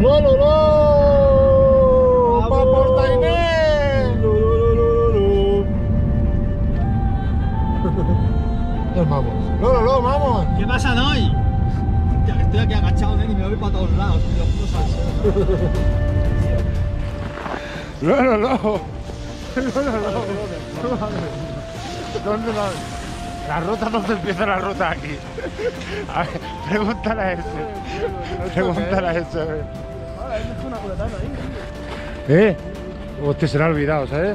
¡Lo, lo, lo! ¡Pa Portainer! ¡Lo, lo, lo, lo, lo! Nos vamos. ¡Lo, lo, lo! ¡Vamos! ¿Qué pasa hoy? Ya que estoy aquí agachado, nen, y me voy para todos lados, tío, puto salsero. ¡Lo, lo, lo! ¿Dónde la ruta? ¿Dónde empieza la ruta aquí? A ver, pregúntale a ese. Pregúntale a ese. Ahora, es una culetana ahí. Hostia, se le ha olvidado, ¿sabes?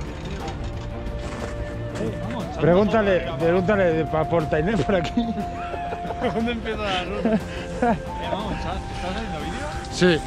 Vamos, Pregúntale para Portainer por aquí. ¿Dónde empieza la ruta? Vamos, ¿estás haciendo vídeo? Sí.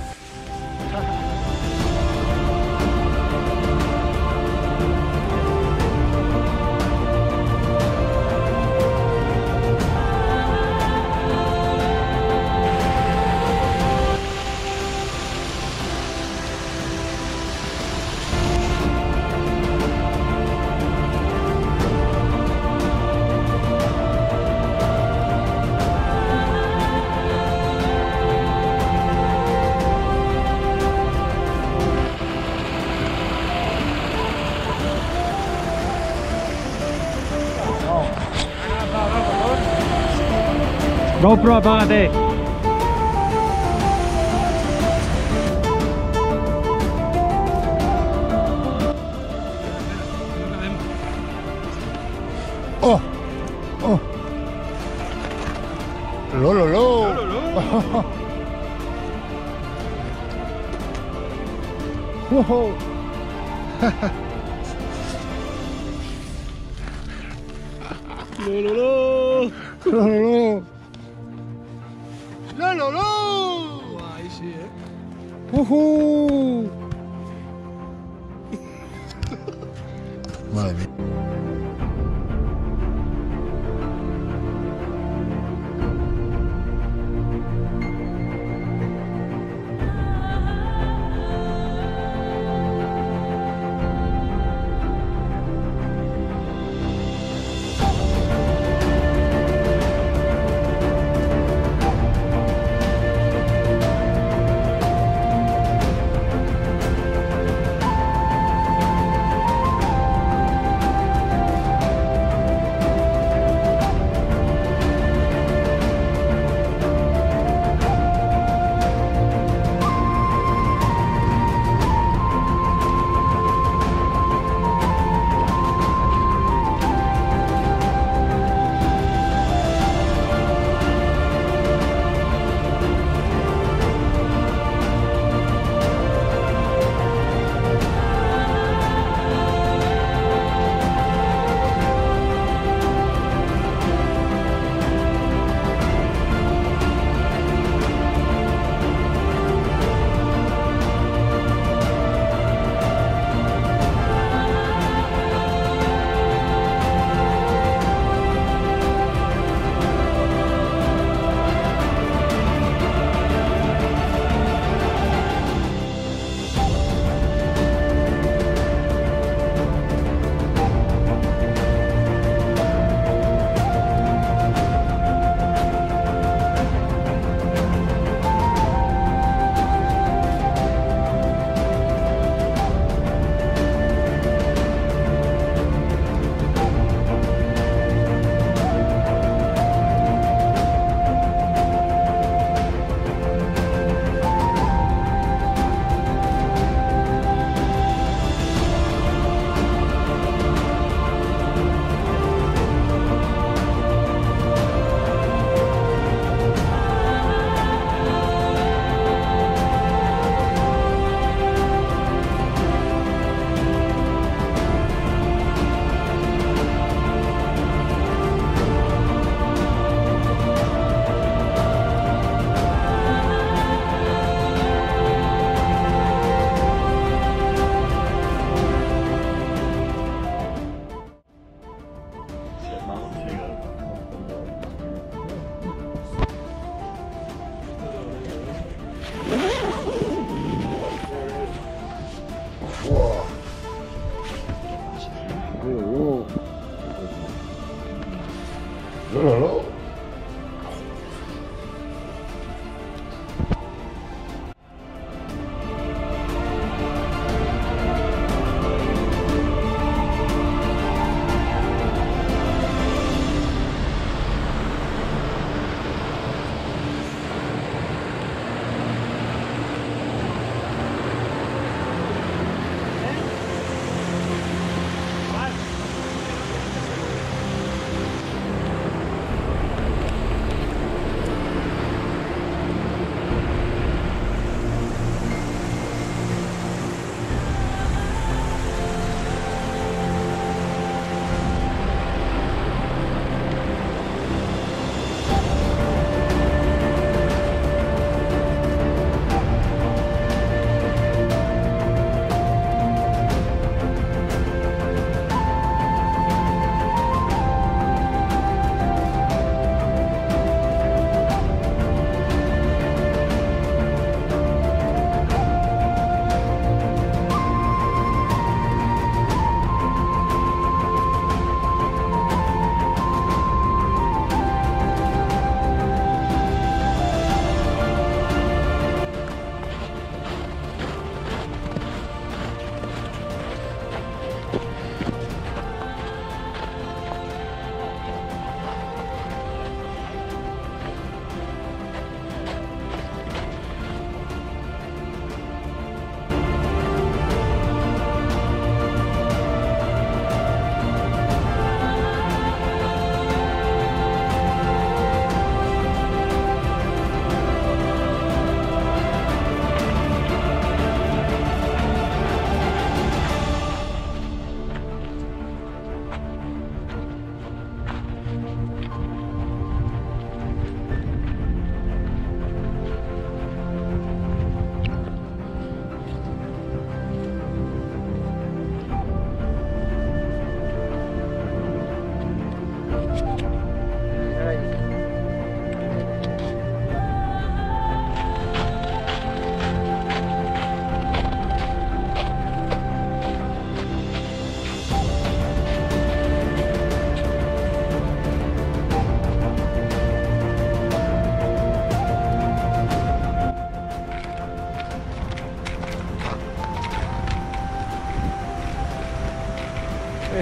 GoPro, apágate. ¡Oh! ¡Oh! ¡Lo, lo, lo! ¡Oh! ¡Lo, lo, lo! ¡Lo, lo, lo! ¡Lo, lo, lo! Ahí sí, Madre mía.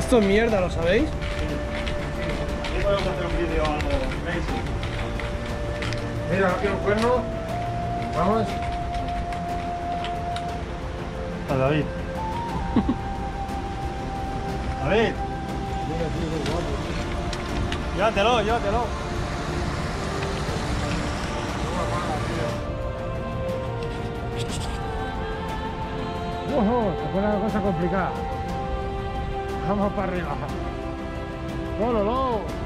Esto es mierda, ¿lo sabéis? Podemos hacer un vídeo algo crazy. Mira, aquí un cuerno. Vamos. A David. David. Llévatelo, llévatelo. ¡Ojo! Se pone la cosa complicada. Vamos para arriba. ¡Lolo!